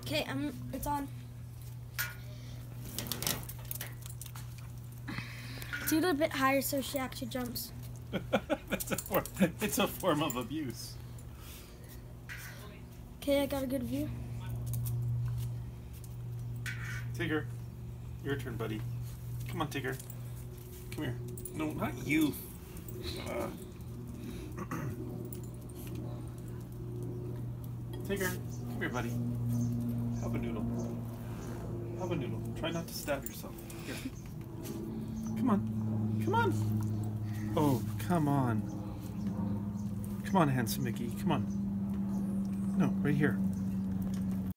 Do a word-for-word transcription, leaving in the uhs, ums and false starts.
Okay, I'm. It's on. Do it a bit higher so she actually jumps. That's a form, it's a form of abuse. Okay, I got a good view. Tigger, your turn, buddy. Come on, Tigger. Come here. No, not you. Uh. Tigger, come here, buddy. Have a noodle. Have a noodle. Try not to stab yourself. Here. Come on. Come on. Oh, come on. Come on, handsome Mickey. Come on. No, right here.